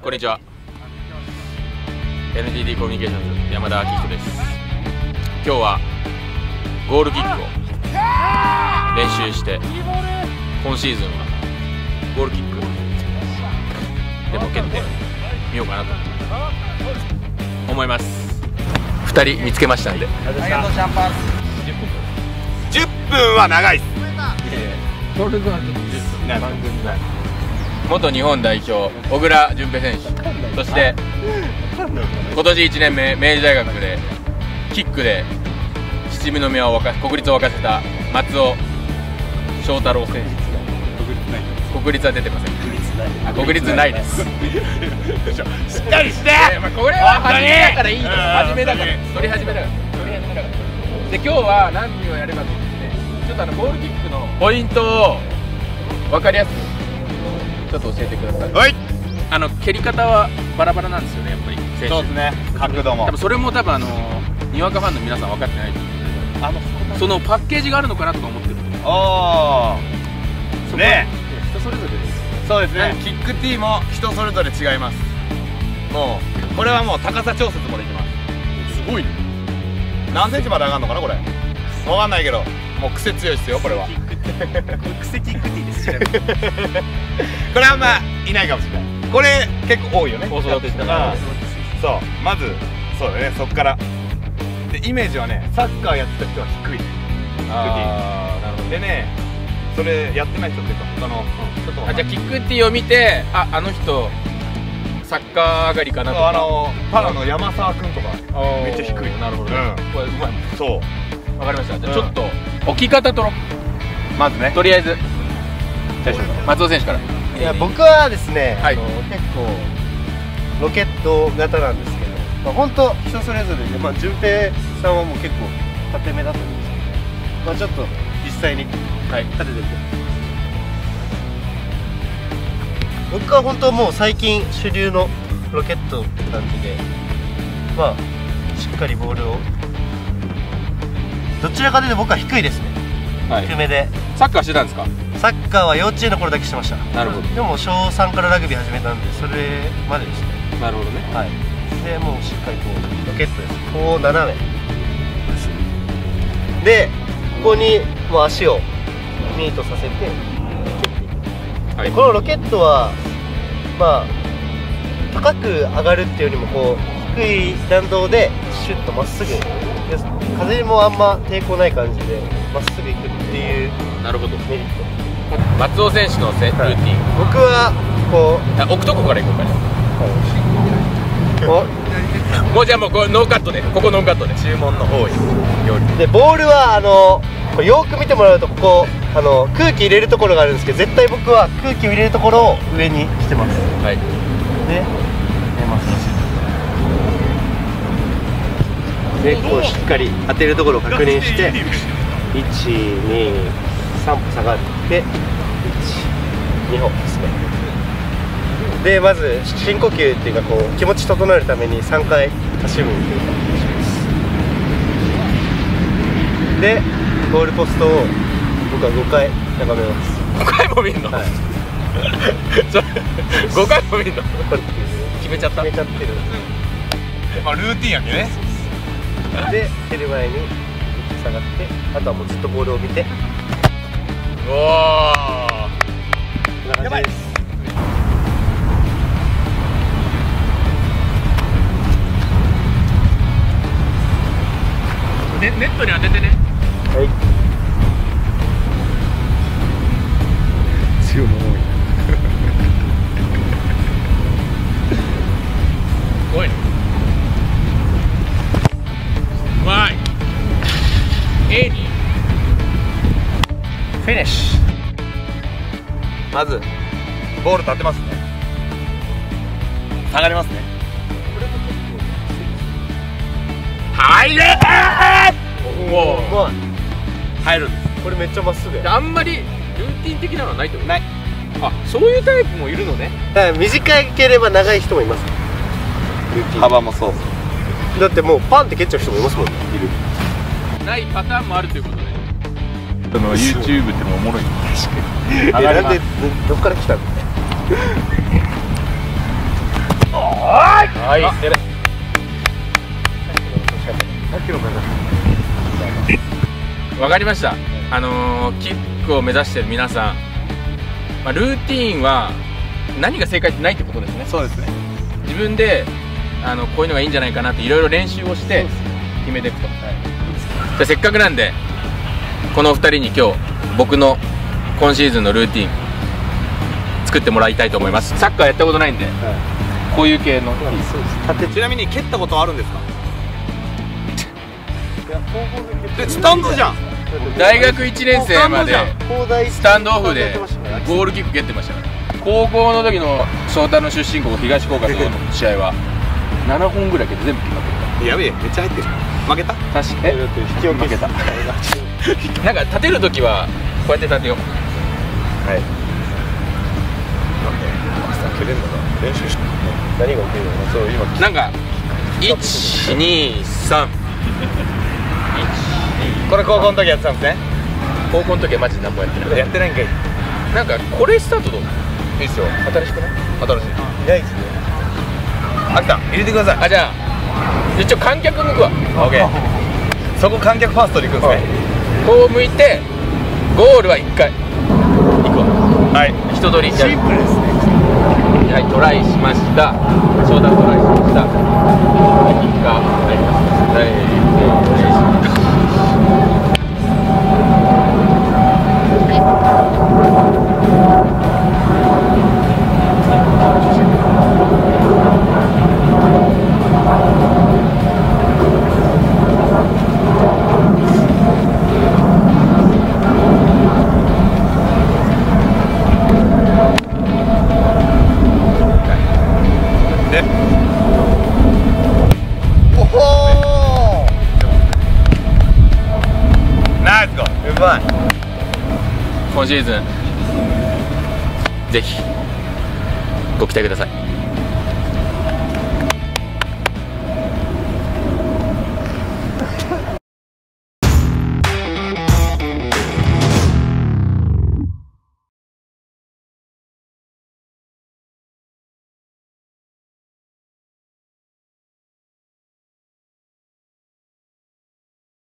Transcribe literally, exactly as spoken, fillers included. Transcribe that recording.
こんにちは。 エヌティーディー コミュニケーションズ山田明人です。今日はゴールキックを練習して、今シーズンはゴールキックでも蹴ってみようかなと思います。ふたり見つけましたんで、 ありがとう。シャンパンじゅっぷんは長いっす。 ゴールドはちょっとじゅっぷん番組ない。 元日本代表小倉淳平選手、そして今年いちねんめ明治大学でキックで七味宮を沸か国立を沸かせた松尾翔太郎選手。国立は出てません。あ、国立ないです。しっかりして。これは初めだからいいの。初めだから。取り始めだから。取り始めだから。で今日は何をやればというとね、ちょっとあのゴールキックのポイントを分かりやすくちょっと教えてください。はい。あの蹴り方はバラバラなんですよね、やっぱり。 そうですね。角度も。 多分それも多分あのにわかファンの皆さん分かってないと思う。あのそのパッケージがあるのかなとか思ってる。 ああ。ね。 人それぞれです。 そうですね。 キック T も人それぞれ違います。もうこれはもう高さ調節もできます。すごいね。何センチまで上がるのかなこれ。分かんないけど、もう癖強いですよこれは。 癖キック T です。 これはあんまいないかもしれない。これ結構多いよね。 オーソドックスだから。 そう、まずそうだね、そっからでイメージはね、サッカーやってた人は低い。 ああ、なるほど。 でね、それやってない人っていうか他の人と、 あ、じゃあキック T を見て、あ、あの人サッカー上がりかなとか。 あのパラの山沢君とかめっちゃ低い。 なるほど。これうまい。 そう、 わかりました。じゃあちょっと置き方とろ。 まずね、 とりあえず松尾選手から。 いや、僕はですね、 はい、 あの結構ロケット型なんですけど、まあ、本当人それぞれで、まあ、順平さんはもう結構縦目だと思うんですけど、まあ、ちょっと実際に立ててみて、僕は本当もう最近主流のロケットって感じで、まあしっかりボールを、どちらかというと僕は低いですね。 はい、 低めで。 サッカーしてたんですか？ サッカーは幼稚園の頃だけしてました。 なるほど。 でも小さんからラグビー始めたんで、それまでですね。 なるほどね。 はい。でもうしっかりこうロケットです。こう斜めです。でここにもう足をミートさせて蹴っていく。はい、このロケットはまあ高く上がるっていうよりもこう低い弾道でシュッとまっすぐ、風もあんま抵抗ない感じでまっすぐいくっていう。なるほど。メリット。 松尾選手のルーティン、はい、 僕はこう置くとこからいこうかね。はい、もうじゃあもうこれノーカットで、ここノーカットで注文の多い料理で、ボールはあのこれよく見てもらうと、ここあの空気入れるところがあるんですけど、絶対僕は空気を入れるところを上にしてます。はい。で入れます。でこうしっかり当てるところを確認して、いち、に、さん歩下がっていち、に歩ですね。でまず深呼吸っていうか、こう気持ち整えるためにさんかい足踏みというかします。でゴールポストを僕はごかい眺めます。 ごかいも見るの？はい。ごかいも見るの？決めちゃった？ 決めちゃってる。 まあルーティンやけね。 で蹴る前に下がって、あとはもうずっとボールを見て。 おお、 やばいです。 ね、ネットに当ててね。 はい。 強いもの多い。 すごいね。うまい。エイにフィニッシュ。 まずボール立ってますね。下がりますね。 入れー。おお、 うまい。 入るんです。 これめっちゃまっすぐ。 あんまりルーティン的なのはないってこと？ない。あ、そういうタイプもいるのね。 だから短ければ長い人もいます。 幅もそう。 だってもうパンって蹴っちゃう人もいますもんね。いる。 ないパターンもあるということで。 その YouTube ってのおもろい。確かに。 え、なんでどっから来たの？ はいはいさっきの目指わかりました。あのー、キックを目指してる皆さん、まあ、ルーティーンは何が正解ってないってことですね。 そうですね。 自分であのこういうのがいいんじゃないかなっていろいろ練習をして決めていくと。じゃあせっかくなんでこのふたりに今日僕の今シーズンのルーティーン作ってもらいたいと思います。サッカーやったことないんで、こういう系のちなみに蹴ったことはあるんですか？でスタンドじゃん。 大学いちねん生までスタンドオフでゴールキック蹴ってましたから。高校の時の翔太の出身校東高校の試合はななほんぐらい蹴って全部決まってる。 やべえ、めっちゃ入ってる。負けた？ 確かえ引き分けた。なんか立てる時はこうやって立てよう。 はい。 蹴れんのか練習し何が起きるの？そう今なんかいちにさんこれ高校の時やってたんですね。 高校の時はマジで何もやってない。 やってないんかい。 なんかこれスタートどう？ いいっすよ。 新しくない？ 新しい。 いないですね。 あきた入れてください。 あ、じゃあ一応観客向くわ。 オッケー。そこ観客ファーストで行くんですね。 こう向いてゴールはいっかい行くわ。 はい。 人取りシンプルですね。 はい、トライしました。翔太トライしました。キッカー入ります。はい、お願いします。今シーズンぜひご期待ください。